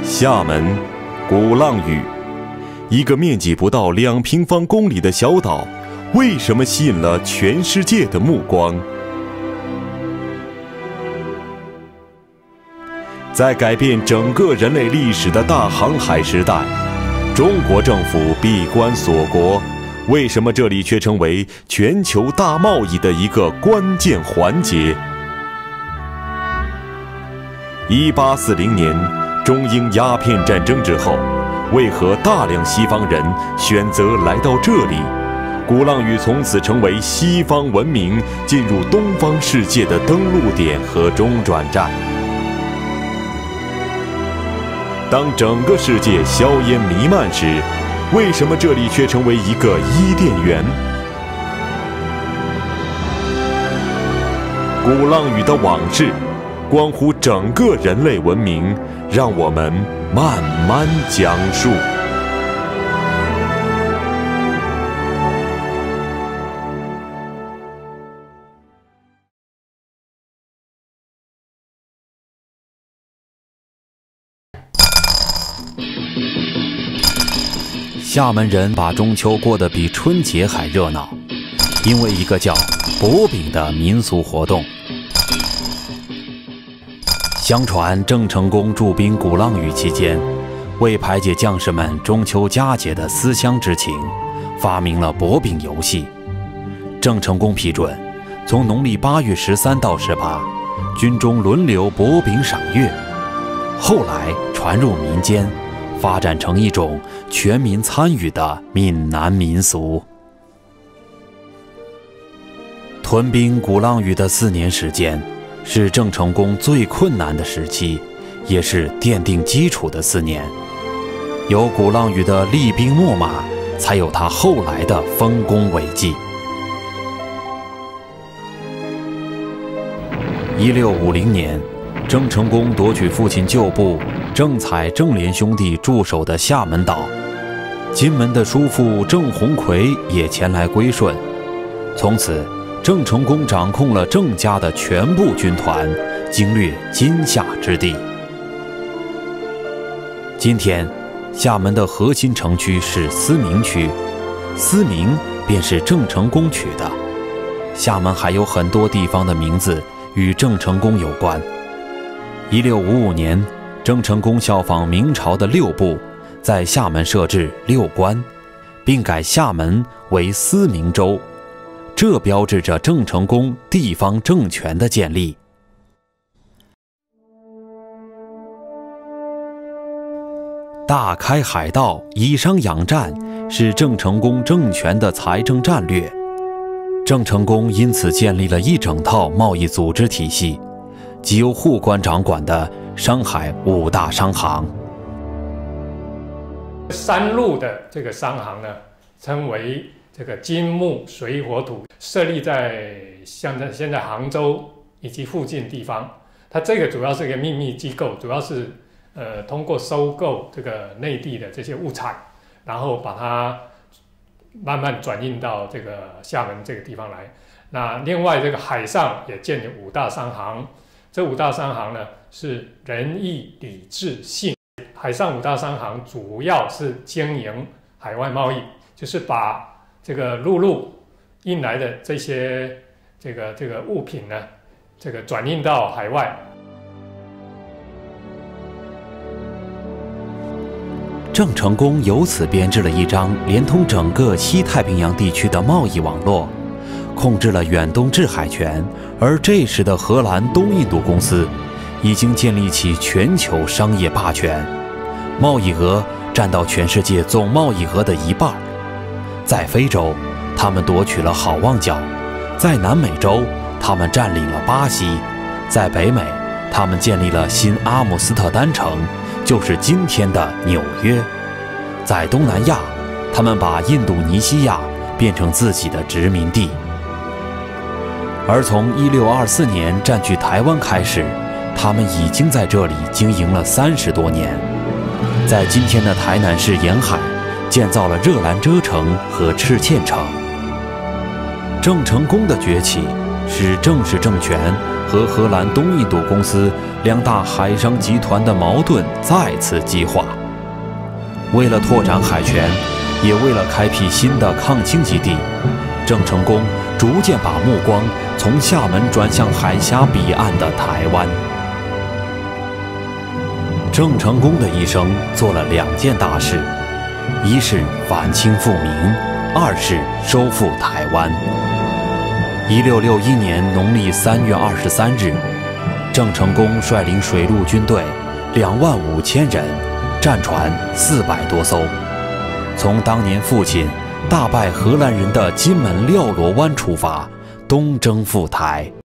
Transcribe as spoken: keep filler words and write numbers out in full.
厦门鼓浪屿，一个面积不到两平方公里的小岛，为什么吸引了全世界的目光？在改变整个人类历史的大航海时代，中国政府闭关锁国，为什么这里却成为全球大贸易的一个关键环节？一八四零年中英鸦片战争之后，为何大量西方人选择来到这里？鼓浪屿从此成为西方文明进入东方世界的登陆点和中转站。当整个世界硝烟弥漫时，为什么这里却成为一个伊甸园？鼓浪屿的往事，关乎整个人类文明，让我们慢慢讲述。 厦门人把中秋过得比春节还热闹，因为一个叫博饼的民俗活动。相传郑成功驻兵鼓浪屿期间，为排解将士们中秋佳节的思乡之情，发明了博饼游戏。郑成功批准，从农历八月十三到十八，军中轮流博饼赏月。后来传入民间，发展成一种全民参与的闽南民俗。屯兵鼓浪屿的四年时间，是郑成功最困难的时期，也是奠定基础的四年。有鼓浪屿的厉兵秣马，才有他后来的丰功伟绩。一六五零年，郑成功夺取父亲旧部郑采、郑连兄弟驻守的厦门岛，金门的叔父郑鸿逵也前来归顺。从此，郑成功掌控了郑家的全部军团，经略金厦之地。今天，厦门的核心城区是思明区，思明便是郑成功取的。厦门还有很多地方的名字与郑成功有关。一六五五年，郑成功效仿明朝的六部，在厦门设置六关，并改厦门为思明州，这标志着郑成功地方政权的建立。大开海盗，以商养战，是郑成功政权的财政战略。郑成功因此建立了一整套贸易组织体系，即由护官掌管的商海五大商行。 三路的这个商行呢，称为这个金木水火土，设立在像在现在杭州以及附近地方。它这个主要是一个秘密机构，主要是呃通过收购这个内地的这些物产，然后把它慢慢转运到这个厦门这个地方来。那另外这个海上也建有五大商行，这五大商行呢是仁义礼智信。海上五大商行主要是经营海外贸易，就是把这个陆路运来的这些这个这个物品呢，这个转运到海外。 郑成功由此编制了一张连通整个西太平洋地区的贸易网络，控制了远东制海权。而这时的荷兰东印度公司已经建立起全球商业霸权，贸易额占到全世界总贸易额的一半。在非洲，他们夺取了好望角；在南美洲，他们占领了巴西；在北美，他们建立了新阿姆斯特丹城，就是今天的纽约。在东南亚，他们把印度尼西亚变成自己的殖民地。而从一六二四年占据台湾开始，他们已经在这里经营了三十多年。在今天的台南市沿海，建造了热兰遮城和赤堑城。郑成功的崛起，使郑氏政权和荷兰东印度公司两大海商集团的矛盾再次激化。为了拓展海权，也为了开辟新的抗清基地，郑成功逐渐把目光从厦门转向海峡彼岸的台湾。郑成功的一生做了两件大事，一是反清复明，二是收复台湾。一六六一年农历三月二十三日，郑成功率领水陆军队两万五千人，战船四百多艘，从当年父亲大败荷兰人的金门廖罗湾出发，东征赴台。